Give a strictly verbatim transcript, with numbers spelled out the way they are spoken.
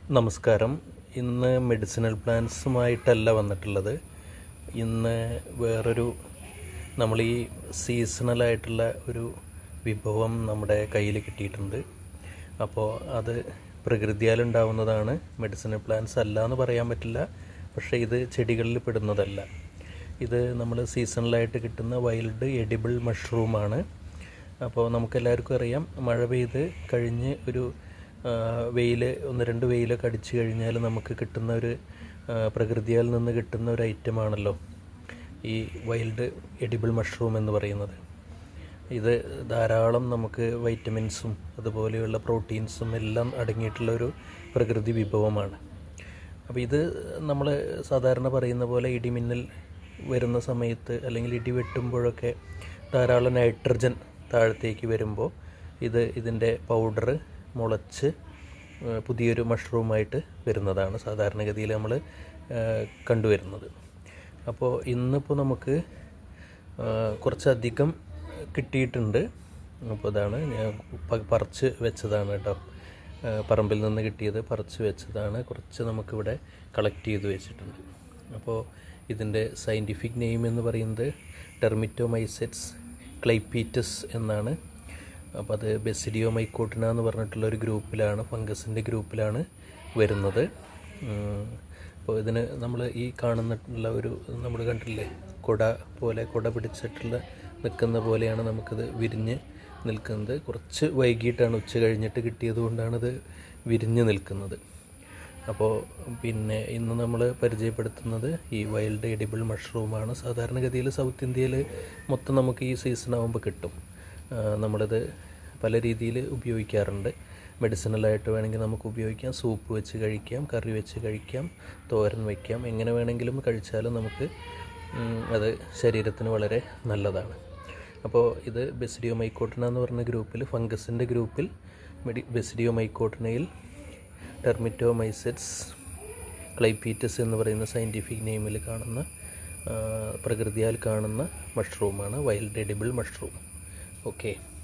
നമസ്കാരം. ഇന്ന് മെഡിസിനൽ പ്ലാന്റ്സുമായിട്ടല്ല വന്നിട്ടുള്ളത്. ഇന്ന് വേറൊരു നമ്മൾ ഈ സീസണലായിട്ടുള്ള ഒരു വിഭവം നമ്മുടെ കയ്യിൽ കിട്ടിയിട്ടുണ്ട്. അപ്പോൾ അത് പ്രകൃതിയാൽ ഉണ്ടാവുന്നതാണ്. മെഡിസിനൽ പ്ലാന്റ്സ് അല്ല എന്ന് പറയാൻ പറ്റില്ല, പക്ഷേ ഇത് ചെടികളിൽ പെടുന്നതല്ല. ഇത് നമ്മൾ സീസണലായിട്ട് കിട്ടുന്ന വൈൽഡ് എഡിബിൾ മഷ്റൂമാണ്. അപ്പോൾ നമുക്കെല്ലാവർക്കും അറിയാം, മഴ പെയ്ത് കഴിഞ്ഞ് ഒരു വെയിൽ ഒന്ന് രണ്ട് വെയിലൊക്കെ അടിച്ചു കഴിഞ്ഞാൽ നമുക്ക് കിട്ടുന്ന ഒരു പ്രകൃതിയാൽ നിന്ന് കിട്ടുന്ന ഒരു ഐറ്റമാണല്ലോ ഈ വൈൽഡ് എഡിബിൾ മഷ്റൂം എന്ന് പറയുന്നത്. ഇത് ധാരാളം നമുക്ക് വൈറ്റമിൻസും അതുപോലെയുള്ള പ്രോട്ടീൻസും എല്ലാം അടങ്ങിയിട്ടുള്ള ഒരു പ്രകൃതി വിഭവമാണ്. അപ്പോൾ ഇത് നമ്മൾ സാധാരണ പറയുന്ന പോലെ ഇടിമിന്നൽ വരുന്ന സമയത്ത് അല്ലെങ്കിൽ ഇടി വെട്ടുമ്പോഴൊക്കെ ധാരാളം നൈട്രജൻ താഴത്തേക്ക് വരുമ്പോൾ ഇത് ഇതിൻ്റെ പൗഡർ മുളച്ച് പുതിയൊരു മഷ്റൂമായിട്ട് വരുന്നതാണ് സാധാരണഗതിയിൽ നമ്മൾ കണ്ടുവരുന്നത്. അപ്പോൾ ഇന്നിപ്പോൾ നമുക്ക് കുറച്ചധികം കിട്ടിയിട്ടുണ്ട്. അപ്പോൾ ഇതാണ് ഞാൻ പറിച്ച് വെച്ചതാണ് കേട്ടോ, പറമ്പിൽ നിന്ന് കിട്ടിയത് പറിച്ച് വെച്ചതാണ്. കുറച്ച് നമുക്കിവിടെ കളക്ട് ചെയ്ത് വെച്ചിട്ടുണ്ട്. അപ്പോൾ ഇതിൻ്റെ സയൻറ്റിഫിക് നെയിം എന്ന് പറയുന്നത് ടെർമിറ്റോമൈസെറ്റ്സ് ക്ലൈപ്പീറ്റസ് എന്നാണ്. അപ്പോൾ അത് ബെസിഡിയോമൈക്കോട്ടിന എന്ന് പറഞ്ഞിട്ടുള്ള ഒരു ഗ്രൂപ്പിലാണ്, ഫംഗസിൻ്റെ ഗ്രൂപ്പിലാണ് വരുന്നത്. അപ്പോൾ ഇതിന് നമ്മൾ ഈ കാണുന്നിട്ടുള്ള ഒരു നമ്മൾ കണ്ടില്ലേ, കുട പോലെ കുട പിടിച്ചിട്ടുള്ള നിൽക്കുന്ന പോലെയാണ് നമുക്കിത് വിരിഞ്ഞ് നിൽക്കുന്നത്. കുറച്ച് വൈകിട്ടാണ്, ഉച്ച കഴിഞ്ഞിട്ട് കിട്ടിയത് കൊണ്ടാണിത് വിരിഞ്ഞ് നിൽക്കുന്നത്. അപ്പോൾ പിന്നെ ഇന്ന് നമ്മൾ പരിചയപ്പെടുത്തുന്നത് ഈ വൈൽഡ് എഡിബിൾ മഷ്റൂമാണ്. സാധാരണഗതിയിൽ സൗത്ത് ഇന്ത്യയിൽ മൊത്തം നമുക്ക് ഈ സീസൺ ആകുമ്പോൾ കിട്ടും. നമ്മളിത് പല രീതിയിൽ ഉപയോഗിക്കാറുണ്ട്. മെഡിസിനലായിട്ട് വേണമെങ്കിൽ നമുക്ക് ഉപയോഗിക്കാം, സൂപ്പ് വെച്ച് കഴിക്കാം, കറി വെച്ച് കഴിക്കാം, തോരൻ വയ്ക്കാം, എങ്ങനെ വേണമെങ്കിലും കഴിച്ചാലും നമുക്ക് അത് ശരീരത്തിന് വളരെ നല്ലതാണ്. അപ്പോൾ ഇത് ബെസിഡിയോമൈക്കോട്ടിന എന്ന് പറഞ്ഞ ഗ്രൂപ്പിൽ, ഫംഗസിൻ്റെ ഗ്രൂപ്പിൽ മെഡി ബെസിഡിയോമൈക്കോട്ടിനയിൽ ടെർമിറ്റോമൈസെറ്റ്സ് ക്ലൈപ്പീറ്റസ് എന്ന് പറയുന്ന സയൻറ്റിഫിക് നെയിമിൽ കാണുന്ന പ്രകൃതിയാൽ കാണുന്ന മഷ്റൂമാണ് വൈൽഡ് എഡിബിൾ മഷ്റൂം. ഓക്കെ.